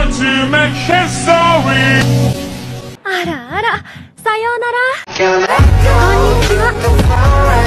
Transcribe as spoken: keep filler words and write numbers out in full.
あらあら、さようなら。こんにちは。